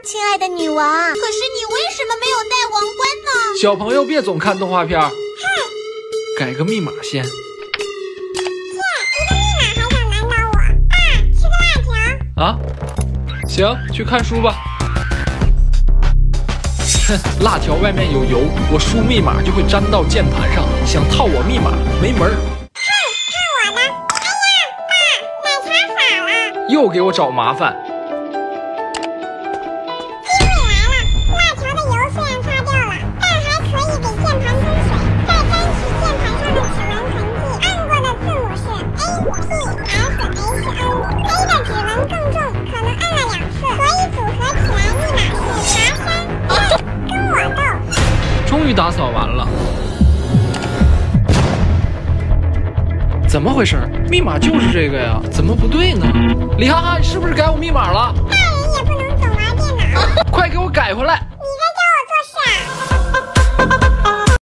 亲爱的女王。可是你为什么没有戴王冠呢？ 小朋友别总看动画片。改个密码先。 一个密码还想难倒我？爸，吃个辣条。 啊，行，去看书吧。哼，辣条外面有油，我输密码就会粘到键盘上，想套我密码没门儿。 哼，看我的！哎呀，爸，奶茶洒了。 又给我找麻烦。 机会来了，辣条的油虽然擦掉了，但还可以给键盘喷水，再沾取键盘上的指纹痕迹。按过的字母是 A P S H N， 黑的指纹更重，可能按了2次，所以组合起来密码是爬山。跟我斗！ 终于打扫完了。怎么回事？密码就是这个呀，怎么不对呢？李哈哈，你是不是改我密码了？ 大人也不能总玩电脑。 快给我改回来！